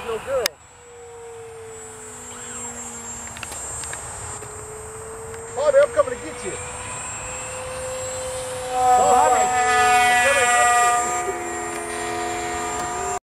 no girl. Bobby, I'm coming to get you.